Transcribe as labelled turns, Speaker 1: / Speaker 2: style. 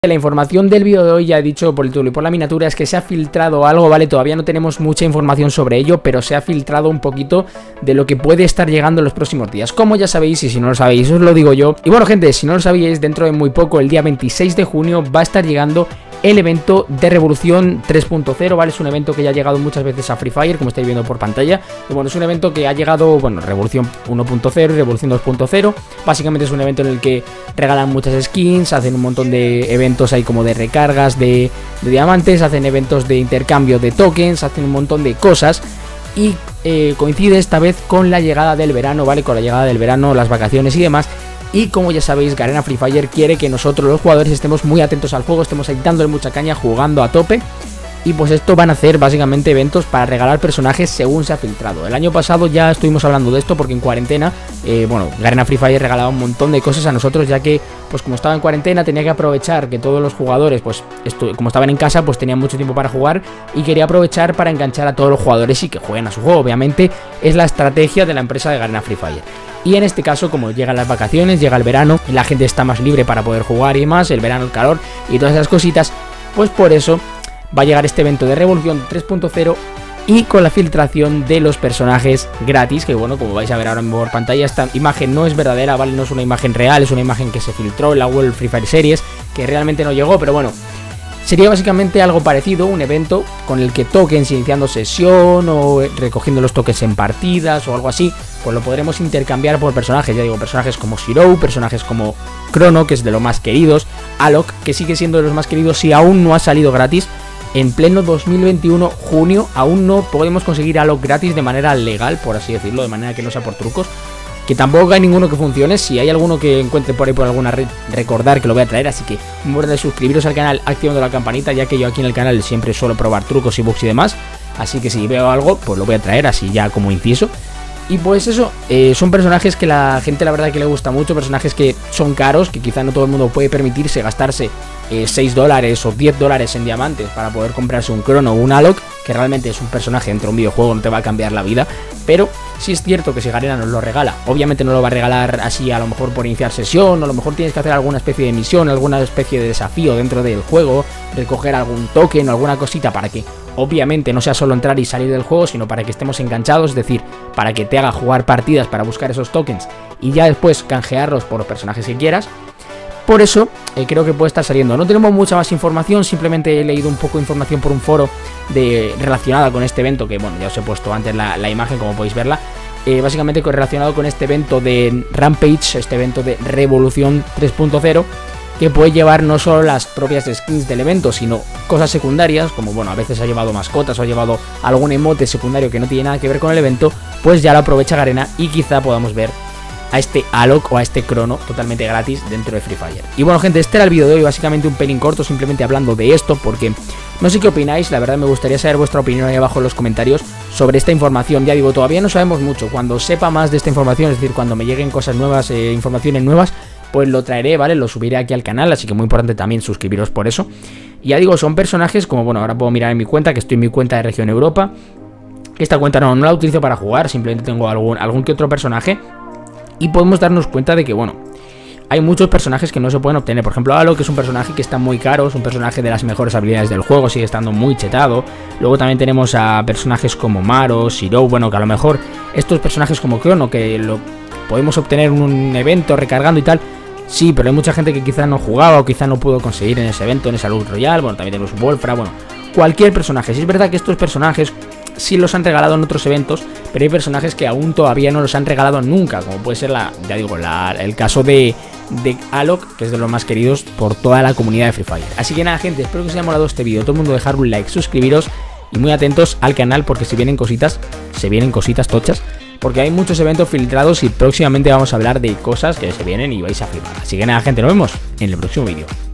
Speaker 1: La información del vídeo de hoy, ya he dicho por el título y por la miniatura, es que se ha filtrado algo, ¿vale? Todavía no tenemos mucha información sobre ello, pero se ha filtrado un poquito de lo que puede estar llegando en los próximos días. Como ya sabéis, y si no lo sabéis, os lo digo yo. Y bueno, gente, si no lo sabíais, dentro de muy poco, el día 26 de junio, va a estar llegando el evento de Revolución 3.0, ¿vale? Es un evento que ya ha llegado muchas veces a Free Fire, como estáis viendo por pantalla. Y bueno, es un evento que ha llegado, bueno, Revolución 1.0 y Revolución 2.0. Básicamente es un evento en el que regalan muchas skins, hacen un montón de eventos ahí como de recargas de diamantes, hacen eventos de intercambio de tokens, hacen un montón de cosas. Y coincide esta vez con la llegada del verano, ¿vale? Con la llegada del verano, las vacaciones y demás. Y como ya sabéis, Garena Free Fire quiere que nosotros los jugadores estemos muy atentos al juego, estemos ahí dándole mucha caña, jugando a tope. Y pues esto van a hacer básicamente eventos para regalar personajes según se ha filtrado. El año pasado ya estuvimos hablando de esto porque en cuarentena, bueno, Garena Free Fire regalaba un montón de cosas a nosotros, ya que pues como estaba en cuarentena tenía que aprovechar que todos los jugadores, pues como estaban en casa, pues tenían mucho tiempo para jugar y quería aprovechar para enganchar a todos los jugadores y que jueguen a su juego. Obviamente es la estrategia de la empresa de Garena Free Fire. Y en este caso, como llegan las vacaciones, llega el verano, y la gente está más libre para poder jugar y más, el verano, el calor y todas esas cositas, pues por eso va a llegar este evento de Revolución 3.0 y con la filtración de los personajes gratis, que bueno, como vais a ver ahora en por pantalla, esta imagen no es verdadera, ¿vale? No es una imagen real, es una imagen que se filtró en la World Free Fire Series, que realmente no llegó, pero bueno, sería básicamente algo parecido, un evento con el que tokens iniciando sesión o recogiendo los tokens en partidas o algo así, pues lo podremos intercambiar por personajes, ya digo, personajes como Shiro, personajes como Chrono, que es de los más queridos, Alok, que sigue siendo de los más queridos si aún no ha salido gratis. En pleno 2021, junio, aún no podemos conseguir Alok gratis de manera legal, por así decirlo, de manera que no sea por trucos. Que tampoco hay ninguno que funcione. Si hay alguno que encuentre por ahí por alguna red, recordar que lo voy a traer. Así que no olvidéis de suscribiros al canal activando la campanita, ya que yo aquí en el canal siempre suelo probar trucos y bugs y demás. Así que si veo algo, pues lo voy a traer así ya como inciso. Y pues eso, son personajes que la gente la verdad que le gusta mucho, personajes que son caros, que quizá no todo el mundo puede permitirse gastarse $6 o $10 en diamantes para poder comprarse un Chrono o un Alok, que realmente es un personaje dentro de un videojuego, no te va a cambiar la vida, pero sí es cierto que si Garena nos lo regala, obviamente no lo va a regalar así a lo mejor por iniciar sesión, o a lo mejor tienes que hacer alguna especie de misión, alguna especie de desafío dentro del juego, recoger algún token o alguna cosita para que obviamente no sea solo entrar y salir del juego, sino para que estemos enganchados, es decir, para que te haga jugar partidas para buscar esos tokens y ya después canjearlos por los personajes que quieras. Por eso creo que puede estar saliendo. No tenemos mucha más información, simplemente he leído un poco de información por un foro relacionada con este evento, que bueno, ya os he puesto antes la imagen como podéis verla. Básicamente relacionado con este evento de Rampage, este evento de Revolución 3.0, que puede llevar no solo las propias skins del evento, sino cosas secundarias, como bueno, a veces ha llevado mascotas o ha llevado algún emote secundario que no tiene nada que ver con el evento, pues ya lo aprovecha Garena y quizá podamos ver a este Alok o a este Chrono totalmente gratis dentro de Free Fire. Y bueno, gente, este era el vídeo de hoy, básicamente un pelín corto, simplemente hablando de esto, porque no sé qué opináis, la verdad me gustaría saber vuestra opinión ahí abajo en los comentarios sobre esta información. Ya digo, todavía no sabemos mucho, cuando sepa más de esta información, es decir, cuando me lleguen cosas nuevas, informaciones nuevas, pues lo traeré, ¿vale? Lo subiré aquí al canal, así que muy importante también suscribiros por eso. Y ya digo, son personajes como, bueno, ahora puedo mirar en mi cuenta, que estoy en mi cuenta de Región Europa. Esta cuenta no la utilizo para jugar, simplemente tengo algún que otro personaje. Y podemos darnos cuenta de que, bueno, hay muchos personajes que no se pueden obtener. Por ejemplo, Alok, que es un personaje que está muy caro, es un personaje de las mejores habilidades del juego, sigue estando muy chetado. Luego también tenemos a personajes como Maro, Shiro, bueno, que a lo mejor estos personajes como Chrono, que lo podemos obtener en un evento recargando y tal. Sí, pero hay mucha gente que quizá no jugaba o quizá no pudo conseguir en ese evento, en esa Luz Royal. Bueno, también tenemos Wolfra, bueno, cualquier personaje. Sí es verdad que estos personajes sí los han regalado en otros eventos, pero hay personajes que aún todavía no los han regalado nunca, como puede ser ya digo, el caso de Alok, que es de los más queridos por toda la comunidad de Free Fire. Así que nada, gente, espero que os haya molado este vídeo. Todo el mundo dejar un like, suscribiros y muy atentos al canal porque se vienen cositas tochas, porque hay muchos eventos filtrados y próximamente vamos a hablar de cosas que se vienen y vais a flipar. Así que nada, gente, nos vemos en el próximo vídeo.